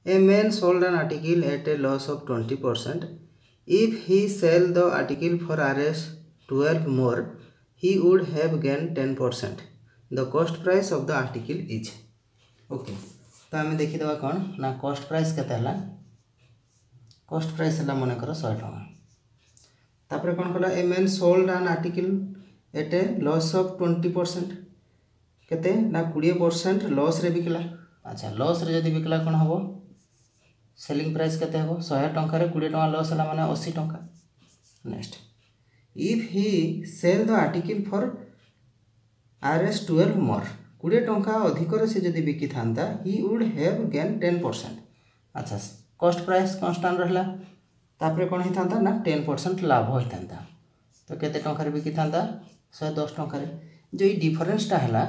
A man sold an article at a loss of 20%. If he sell the article for Rs 12 more, he would have gained 10%. The cost price of the article is. Okay. तो आम देखीदे कौन ना cost price केते हला cost price हला मन कर 100 टका तापर कौन कला a man sold an article at a loss of 20% केते ना 20% लॉस रे बिकला। अच्छा लॉस रे जदी बिकला कोन हबो सेलिंग प्राइस केते हबो 100 टका रे 20 टका लॉस हला माने 80 टका। Next if he sell the article for Rs 12 more 20 टका अधिक से जदि बिकी थांता ही वुड हैव गेन 10%। अच्छा कॉस्ट प्राइस कांस्टेंट रहला तापर कोन ही थांता ना 10% लाभ होई थांता तो केते टका रे बिकी थांता 110 टका रे जो ई डिफरेंस टा हला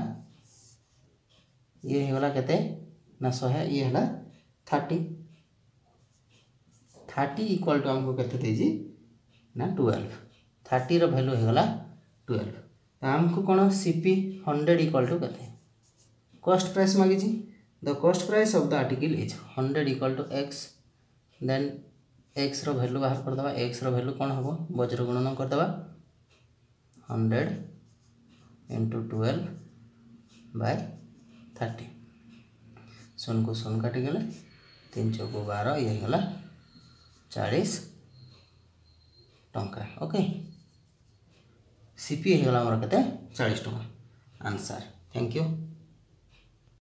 ये होला केते ना 100 ये हला 30 इक्वल टू हमको केते देजी ना 12 30 रो वैल्यू हे गला 12 तो हमको कोन सीपी 100 इक्वल टू केते कॉस्ट प्राइस मागी छी the cost price of the article is 100 equal to x then x रो वैल्यू बाहर कर दबा x रो वैल्यू कोन हबो वज्र गुणन कर दबा 100 into 12 by 30 सुन को सुन काटी गले 3 चौको 12 ये गला 40 टंका। ओके सीपी हे गला हमर कते 40 टंका आंसर। Thank you.